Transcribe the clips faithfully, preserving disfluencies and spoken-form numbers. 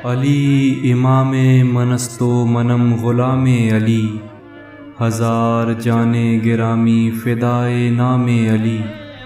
علی امام منست و منم غلام علی، ہزار جانے گرامی فدائے نام علی۔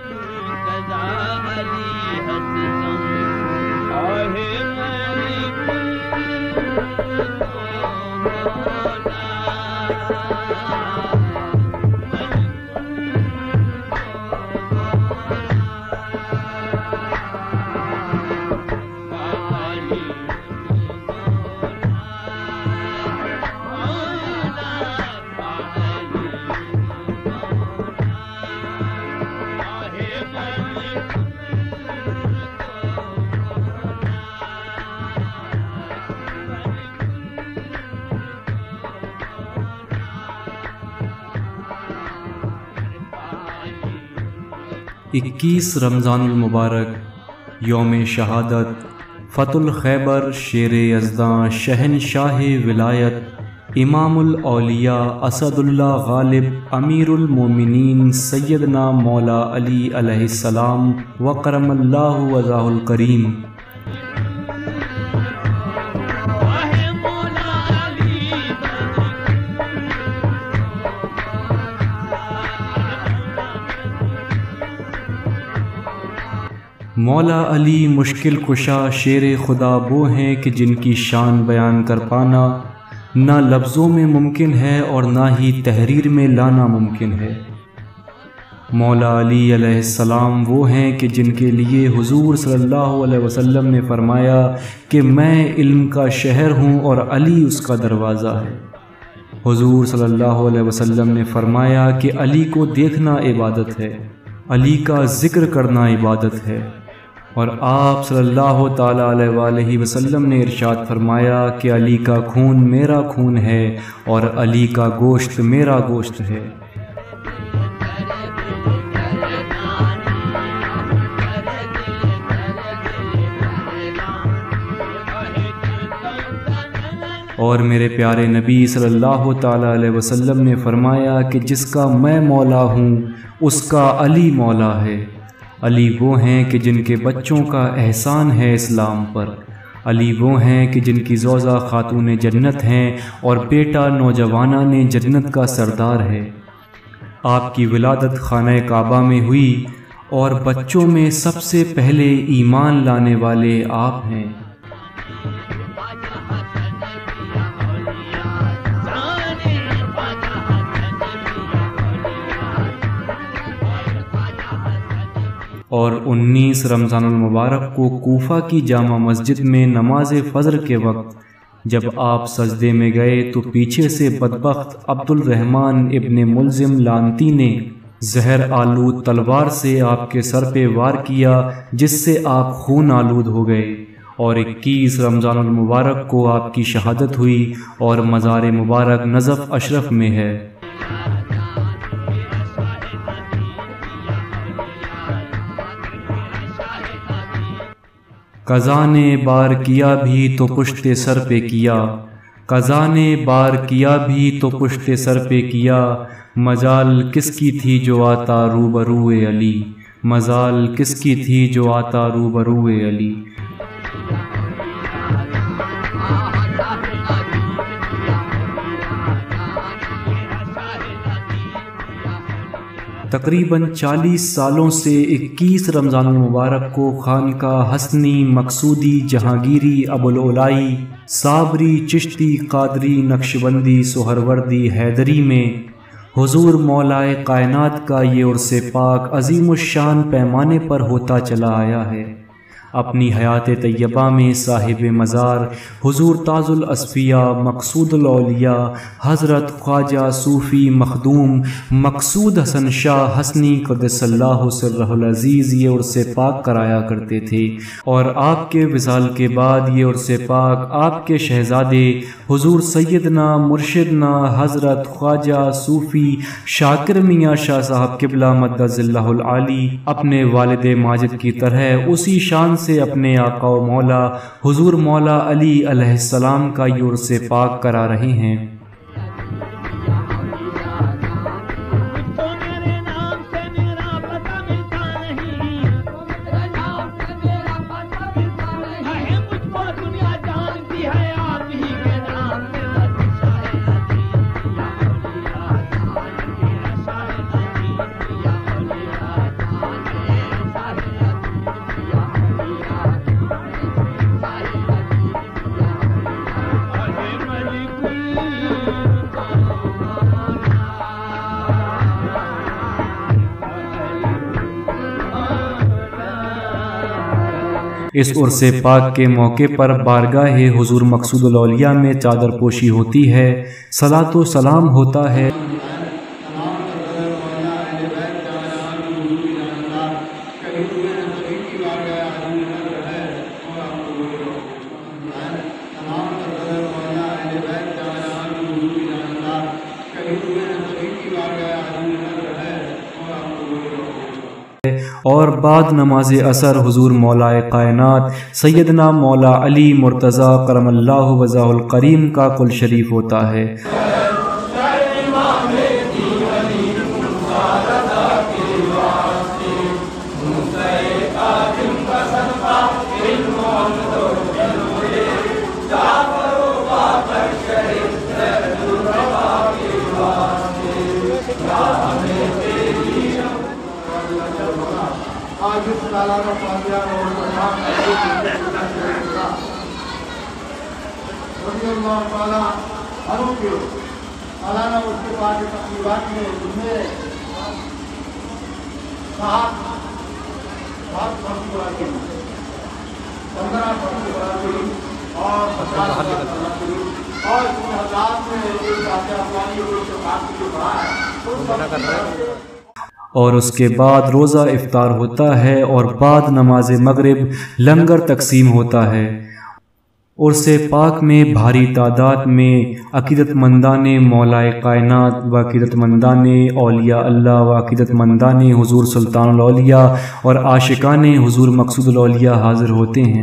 اکیس رمضان المبارک، یوم شہادت، فتح الخیبر، شیر یزداں، شہنشاہ ولایت، امام الاولیاء، اسد اللہ غالب، امیر المومنین، سیدنا مولا علی علیہ السلام، وکرم اللہ وجہہ الکریم۔ مولا علی مشکل کشا شیر خدا وہ ہیں کہ جن کی شان بیان کر پانا نہ لفظوں میں ممکن ہے اور نہ ہی تحریر میں لانا ممکن ہے۔ مولا علی علیہ السلام وہ ہیں کہ جن کے لیے حضور صلی اللہ علیہ وسلم نے فرمایا کہ میں علم کا شہر ہوں اور علی اس کا دروازہ ہے۔ حضور صلی اللہ علیہ وسلم نے فرمایا کہ علی کو دیکھنا عبادت ہے، علی کا ذکر کرنا عبادت ہے، اور آپ صلی اللہ تعالیٰ علیہ وآلہ وسلم نے ارشاد فرمایا کہ علی کا خون میرا خون ہے اور علی کا گوشت میرا گوشت ہے۔ اور میرے پیارے نبی صلی اللہ تعالیٰ علیہ وسلم نے فرمایا کہ جس کا میں مولا ہوں اس کا علی مولا ہے۔ علی وہ ہیں کہ جن کے بچوں کا احسان ہے اسلام پر، علی وہ ہیں کہ جن کی زوجہ خاتون جنت ہیں اور بیٹا نوجوانان جنت کا سردار ہے۔ آپ کی ولادت خانہ کعبہ میں ہوئی اور بچوں میں سب سے پہلے ایمان لانے والے آپ ہیں۔ اور انیس رمضان المبارک کو کوفہ کی جامع مسجد میں نماز فجر کے وقت جب آپ سجدے میں گئے تو پیچھے سے بدبخت عبد الرحمن ابن ملزم لانتی نے زہر آلود تلوار سے آپ کے سر پہ وار کیا، جس سے آپ خون آلود ہو گئے، اور اکیس رمضان المبارک کو آپ کی شہادت ہوئی اور مزار مبارک نجف اشرف میں ہے۔ قضا نے بار کیا بھی تو پشت سر پہ کیا، قضا نے بار کیا بھی تو پشت سر پہ کیا، مجال کس کی تھی جو آتا روبرو علی، مجال کس کی تھی جو آتا روبرو علی۔ تقریباً چالیس سالوں سے اکیس رمضان المبارک کو خانقاہ حسنی، مقصودی، جہانگیری، ابوالعلائی، صابری، چشتی، قادری، نقشبندی، سہروردی، حیدری میں حضور مولائے کائنات کا یہ عرس پاک عظیم الشان پیمانے پر ہوتا چلا آیا ہے۔ اپنی حیات طیبہ میں صاحب مزار حضور تاج الاصفیاء، مقصود الاولیاء، حضرت خواجہ صوفی مخدوم مقصود حسن شاہ حسنی قدس اللہ سرہ العزیز یہ عرس پاک کرایا کرتے تھے، اور آپ کے وصال کے بعد یہ عرس پاک آپ کے شہزادے حضور سیدنا مرشدنا حضرت خواجہ صوفی شاکر میاں شاہ صاحب قبلہ مدد اللہ العالی اپنے والد ماجد کی طرح اسی شان سے اپنے آقا و مولا حضور مولا علی علیہ السلام کا یہ عرس پاک کرا رہے ہیں۔ اس عرس پاک کے موقع پر بارگاہ حضور مقصود الاولیاء میں چادر پوشی ہوتی ہے، صلاۃ و سلام ہوتا ہے۔ اور بعد نماز عصر حضور مولا کائنات سیدنا مولا علی مرتضیٰ کرم اللہ وجہہ الکریم کا کل شریف ہوتا ہے۔ آج اس سالانہ فاتحہ اور مقام رضی اللہ تعالیٰ عنہ کے سالانہ اس کے بعد تقریبات میں جنہیں سات سات فرض قرآن کے پندرہ فرض قرآن کے اور پچاس قرآن کے اور اس حضرات میں ایک فاتحہ افغانی اور ایک بات کے بعد اور اس کے بعد روزہ افطار ہوتا ہے اور بعد نماز مغرب لنگر تقسیم ہوتا ہے۔ عرس پاک میں بھاری تعداد میں عقیدت مندان مولا کائنات و عقیدت مندان اولیاء اللہ و عقیدت مندان حضور سلطان الاولیاء اور عاشقان حضور مقصود الاولیاء حاضر ہوتے ہیں۔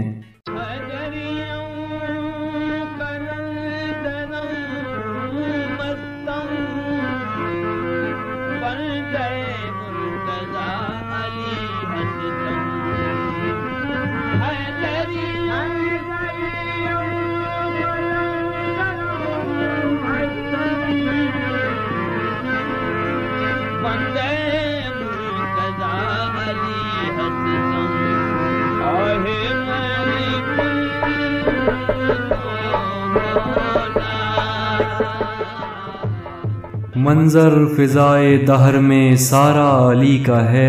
منظر فضائے دہر میں سارا علی کا ہے،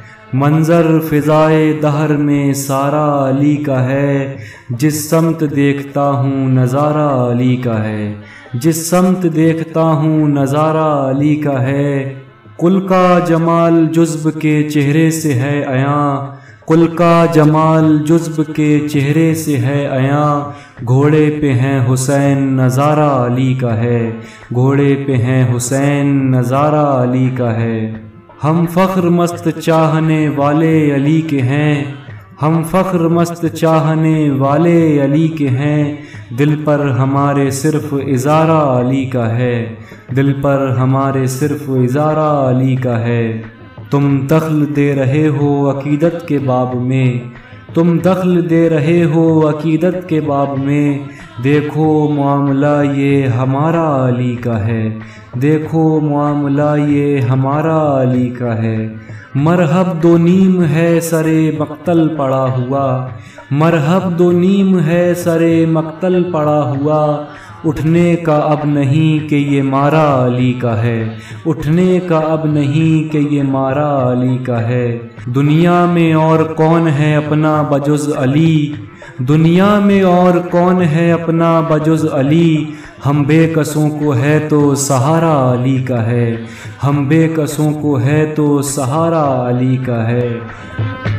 منظر فضائے دہر میں سارا علی کا ہے، جس سمت دیکھتا ہوں نظارہ علی کا ہے، جس سمت دیکھتا ہوں نظارہ علی کا ہے۔ کل کا جمال جذب کے چہرے سے ہے عیاں، کل کا جمال جذب کے چہرے سے ہے عیاں، گھوڑے پہ ہیں حسین نظارہ علی کا ہے، گھوڑے پہ ہیں حسین نظارہ علی کا ہے۔ ہم فخر مست چاہنے والے علی کے ہیں، ہم فخر مست چاہنے والے علی کے ہیں، دل پر ہمارے صرف اظہارہ علی کا ہے، دل پر ہمارے صرف اظہارہ علی کا ہے۔ تم دخل دے رہے ہو عقیدت کے باب میں، تم دخل دے رہے ہو عقیدت کے باب میں، دیکھو معاملہ یہ ہمارا علی کا ہے، دیکھو معاملہ یہ ہمارا علی کا ہے۔ مرحب دو نیم ہے سرے مقتل پڑا ہوا، مرحب دو نیم ہے سرے مقتل پڑا ہوا، اٹھنے کا اب نہیں کہ یہ مارا علی کا ہے، اٹھنے کا اب نہیں کہ یہ مارا علی کا ہے۔ دنیا میں اور کون ہے اپنا بجز علی، دنیا میں اور کون ہے اپنا بجز علی، ہم بے کسوں کو ہے تو سہارا علی کا ہے، ہم بے کسوں کو ہے تو سہارا علی کا ہے۔